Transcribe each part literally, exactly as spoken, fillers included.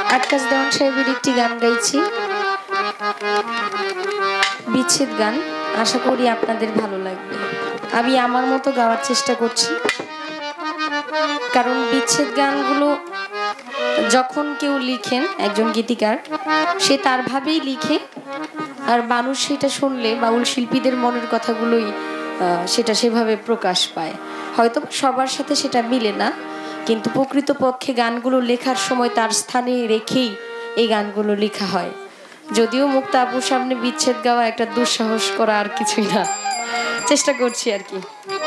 আক্কাস দেওয়ান সাহেবের একটি গান গাইছি, বিচ্ছেদ গান। আশা করি আপনাদের ভালো লাগবে। আমি আমার মতো গাওয়ার চেষ্টা করছি, কারণ বিচ্ছেদ গানগুলো যখন কেউ লিখেন, একজন গীতিকার, সে তার ভাবেই লিখে, আর মানুষ সেটা শুনলে বাউল শিল্পীদের মনের কথাগুলোই সেটা সেভাবে প্রকাশ পায়। হয়তো সবার সাথে সেটা মিলে না, কিন্তু প্রকৃতপক্ষে গানগুলো লেখার সময় তার স্থানে রেখেই এই গানগুলো লেখা হয়। যদিও মুক্তা আপুর সামনে বিচ্ছেদ গাওয়া একটা দুঃসাহস করা, আর কিছুই না, চেষ্টা করছি আর কি।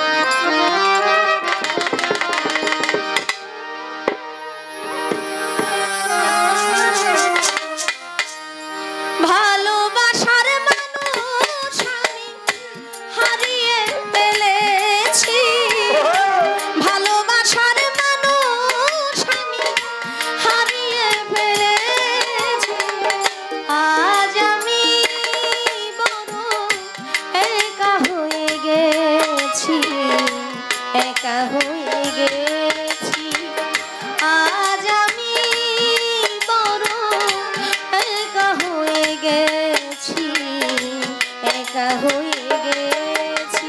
একা হয়ে গেছি আজ আমি বড়, একা হয়ে গেছি, একা হয়ে গেছি।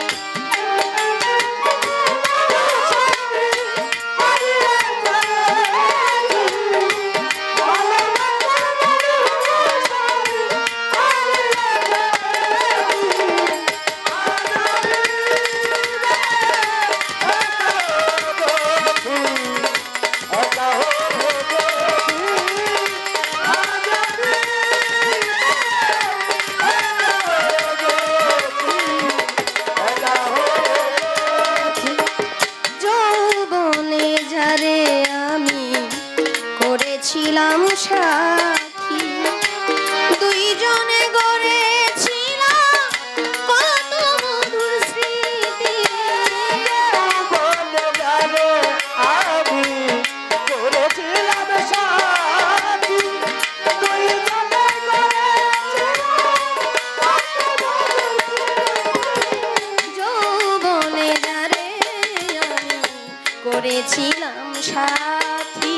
ছিলাম সাথী, দুইজনে গড়েছিলাম কত মধুর স্মৃতি। আমি করেছিলাম সাথী, দুইজনে যৌবনে যারে আমি করেছিলাম সাথী,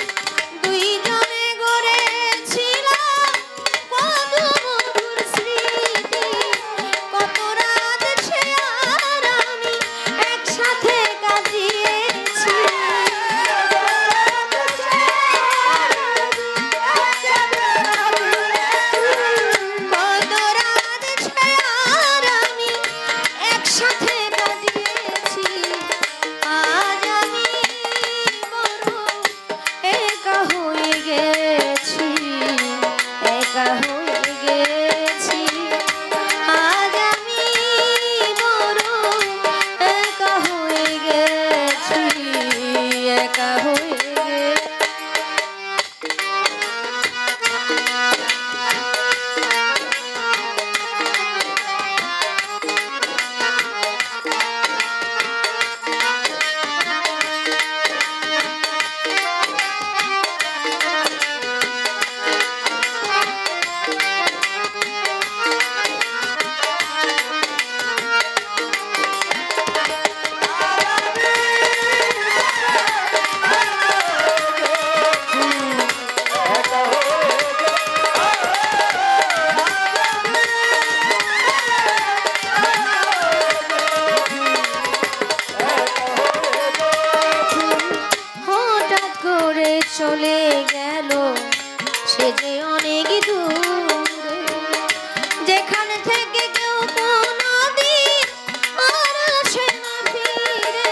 চলে গেল সে যে অনেক দূরে, যেখান থেকে কেউ কোনদিন আর আসে না ফিরে।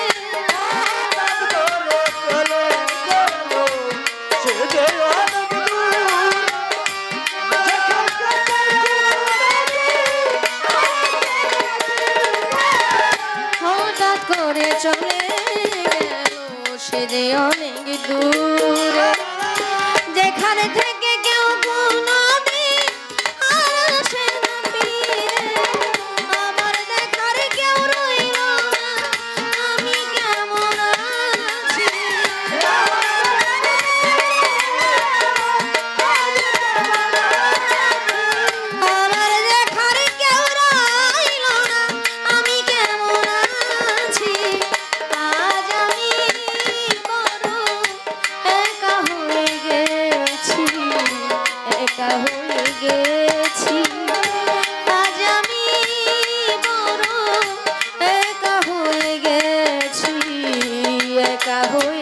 চলে গেল সে যে অনেক দূরে, হঠাৎ করে চলে গেল সে যে অনেক দূরে, যেখানে থেকে কেউ কোনদিন আর আসে না ফিরে। আমার দেখার কেউ রইল না, আমি কেমন আছি। আমার দেখার কেউ রইল না, আমি কেমন আছি। আজ আমি বড় একা হয়ে গেছি, আজ আমি বড় একা হয়ে গেছি, একা হয়ে।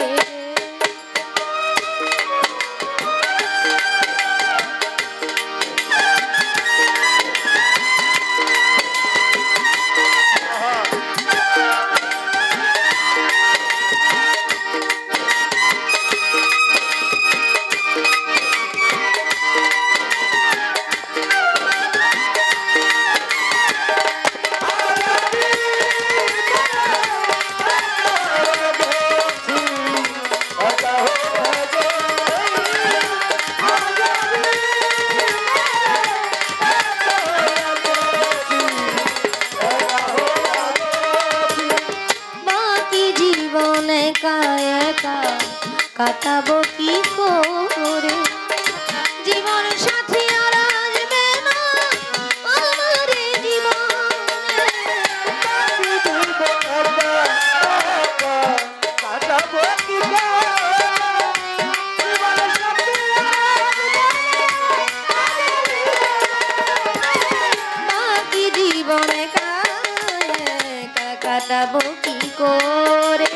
একা একা কাটাবো কি করে, জীবন সাথী আর আসবে না আমার জীবনে, কাটাবো কি বাকি জীবনে একা একা কাটাবো কি করে।